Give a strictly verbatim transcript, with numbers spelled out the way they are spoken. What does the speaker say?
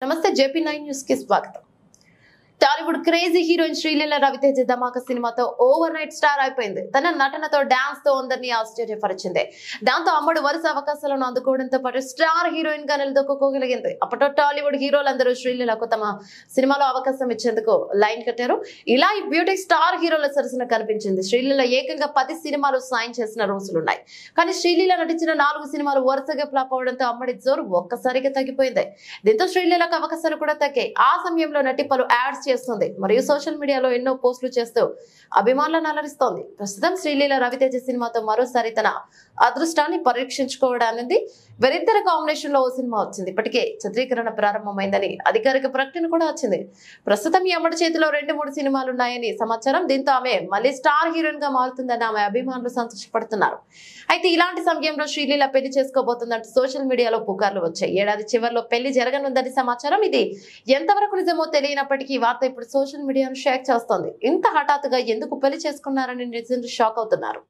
నమస్తే JP nine news కి స్వాగతం. టాలీవుడ్ క్రేజీ హీరోయిన్ శ్రీలీల రవితేజ ధమాకా సినిమాతో ఓవర్ నైట్ స్టార్ అయిపోయింది. తన నటనతో డాన్స్ తో అందరినీ ఆశ్చర్యపరిచింది. దాంతో అమ్మడు వరుస అవకాశాలను అందుకోవడంతో పాటు స్టార్ హీరోయిన్ గా నిలదొక్కుకోగలిగింది. అప్పట్లో టాలీవుడ్ హీరోలందరూ శ్రీలీలకు తమ సినిమాలో అవకాశం ఇచ్చేందుకు లైన్ కట్టారు. ఇలా ఈ బ్యూటీ స్టార్ హీరోల సరసన కనిపించింది. శ్రీలీల ఏకంగా పది సినిమాలు సైన్ చేసిన రోజులున్నాయి. కానీ శ్రీలీల నటించిన నాలుగు సినిమాలు వరుసగా ఫ్లాప్ అవడంతో అమ్మడి జోరు ఒక్కసారిగా తగ్గిపోయింది. దీంతో శ్రీలీలకు అవకాశాలు కూడా తగ్గాయి. ఆ సమయంలో నటి పలు యాడ్స్ చేస్తుంది మరియు సోషల్ మీడియాలో ఎన్నో పోస్టులు చేస్తూ అభిమానులను అలరిస్తోంది. ప్రస్తుతం శ్రీలీల రవితేజ సినిమాతో మరోసారి తన అదృష్టాన్ని పరీక్షించుకోవడానికి వీరిద్దరి కాంబినేషన్ లో ఓ సినిమా వచ్చింది. ఇప్పటికే చిత్రీకరణ ప్రారంభమైందని అధికారిక ప్రకటన కూడా వచ్చింది. ప్రస్తుతం ఈ అమ్మడి చేతిలో రెండు మూడు సినిమాలు ఉన్నాయని సమాచారం. దీంతో ఆమె మళ్ళీ స్టార్ హీరోయిన్ గా మారుతుందని ఆమె అభిమానులు సంతోషపడుతున్నారు. అయితే ఇలాంటి సమయంలో శ్రీలీల పెళ్లి చేసుకోబోతుందంటూ సోషల్ మీడియాలో పుకార్లు వచ్చాయి. ఏడాది చివరిలో పెళ్లి జరగనుందని సమాచారం. ఇది ఎంతవరకు నిజమో తెలియనప్పటికీ ఈ వార్త ఇప్పుడు సోషల్ మీడియాను షేర్ చేస్తోంది. ఇంత హఠాత్తుగా ఎందుకు పెళ్లి చేసుకున్నారని నెటిజన్లు షాక్ అవుతున్నారు.